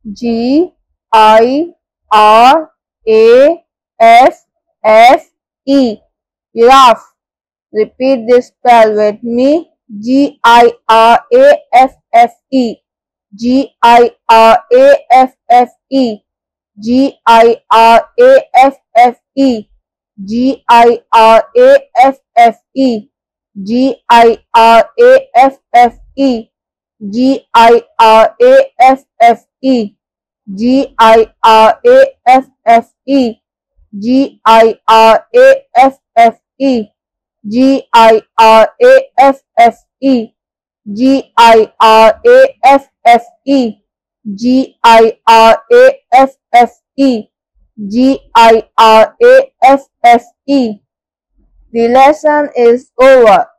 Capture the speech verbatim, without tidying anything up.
G I R A F F E. Giraffe. Repeat this spell with me. G I R A F F E. G I R A F F E. G I R A F F E. G I R A F F E. G I R A F F E. G I R A F F E. G I R A F F E. G I R A F F E. G I R A F F E. G I R A F F E. G I R A F F E. G I R A F F E. The lesson is over.